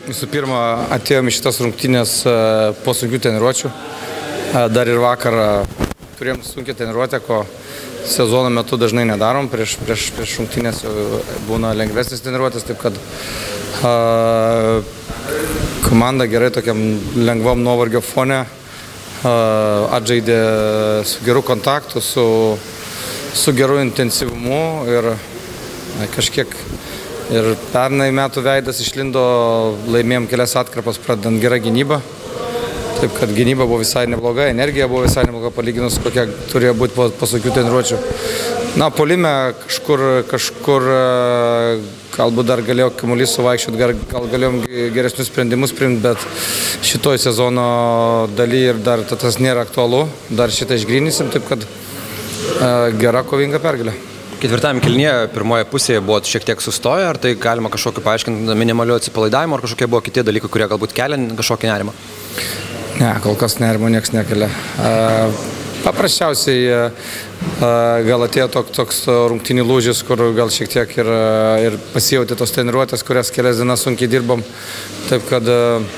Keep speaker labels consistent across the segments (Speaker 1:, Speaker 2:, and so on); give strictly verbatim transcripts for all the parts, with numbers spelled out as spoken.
Speaker 1: Visų pirma, atėjome iš šitas rungtynės po sunkių treniruočių. Dar ir vakar turėjom sunkią treniruotę, ko sezono metu dažnai nedarom. Prieš, prieš, prieš rungtynės būna lengvesnis treniruotės, taip kad a, komanda gerai tokiam lengvam nuovargio fone a, atžaidė su geru kontaktu, su, su geru intensyvumu ir a, kažkiek ir pernai metų veidas išlindo, laimėjom kelias atkarpas, pradedant gerą gynybą. Taip kad gynyba buvo visai nebloga, energija buvo visai nebloga palyginus, kokia turėjo būti po, po sunkių treniruočių. Na, puolime kažkur, kažkur galbūt dar galėjo kamuolys suvaikščioti, gal, gal galėjom geresnius sprendimus priimti, bet šitoj sezono daly ir dar tas nėra aktualu, dar šitą išgrynysim, taip kad gera kovinga pergalė.
Speaker 2: Ketvirtame kėlinyje pirmoje pusėje buvo šiek tiek sustoję, ar tai galima kažkokį paaiškinti minimaliu atsipalaidavimu, ar kažkokie buvo kiti dalykai, kurie galbūt kelia kažkokį nerimą?
Speaker 1: Ne, kol kas nerimo nieks nekelia. Paprasčiausiai gal atėjo toks, toks rungtynių lūžis, kur gal šiek tiek ir, ir pasijautė tos treniruotės, kurias kelias dienas sunkiai dirbom. Taip kad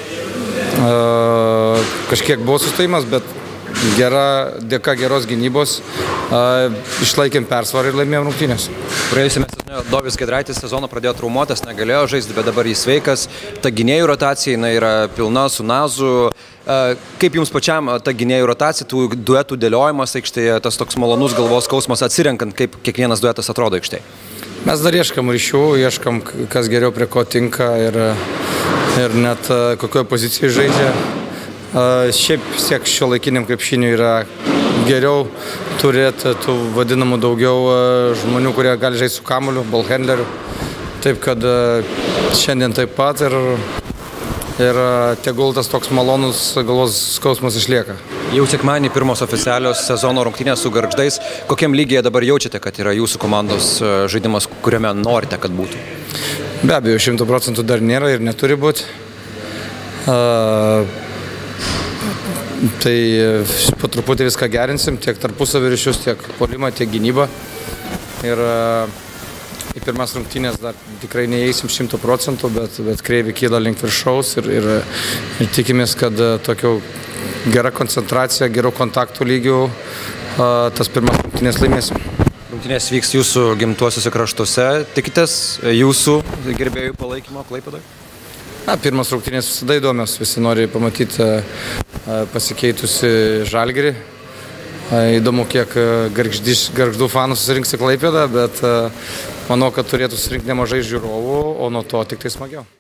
Speaker 1: kažkiek buvo sustojimas, bet gera, dėka geros gynybos išlaikėm persvarą ir laimėjom rungtynės.
Speaker 2: Praėjusiame sezone Dovis Giedraitis sezoną pradėjo traumuotas, negalėjo žaisti, bet dabar jis sveikas. Ta gynėjų rotacija yra pilna su Nazu. Kaip jums pačiam ta gynėjų rotacija, tų duetų dėliojimas aikštėje, tas toks malonus galvos skausmas atsirenkant, kaip kiekvienas duetas atrodo aikštėje?
Speaker 1: Mes dar ieškam ryšių, ieškam, kas geriau prie ko tinka ir, ir net kokioje pozicijoje žaidžia. Šiaip vis tiek šiuolaikiniam krepšiniui yra geriau turėti tų vadinamų daugiau žmonių, kurie gali žaisti su kamuoliu, ballhandleriu. Taip kad šiandien taip pat ir, ir tegul tas toks malonus galvos skausmas išlieka.
Speaker 2: Jau sekmadienį pirmos oficialios sezono rungtynės su Gargždais. Kokiam lygyje dabar jaučiate, kad yra jūsų komandos žaidimas, kuriame norite, kad būtų?
Speaker 1: Be abejo, šimtų procentų dar nėra ir neturi būti. Uh, Tai po truputį viską gerinsim, tiek tarpusavio ryšius, tiek puolimą, tiek gynybą. Ir į pirmas rungtynės dar tikrai neįeisim šimtų procentų, bet, bet kreivė kyla link viršaus ir, ir, ir tikimės, kad tokia gera koncentracija, gerų kontaktų lygių tas pirmas rungtynės laimėsim.
Speaker 2: Rungtynės vyks jūsų gimtuosiuose kraštuose. Tikitės jūsų gerbėjų palaikymo Klaipėdoje?
Speaker 1: Na, pirmas rungtynės visada įdomios, visi nori pamatyti pasikeitusi Žalgirį. Įdomu, kiek Gargždų fanų susirinks į Klaipėdą, bet manau, kad turėtų susirinkti nemažai žiūrovų, o nuo to tik tai smagiau.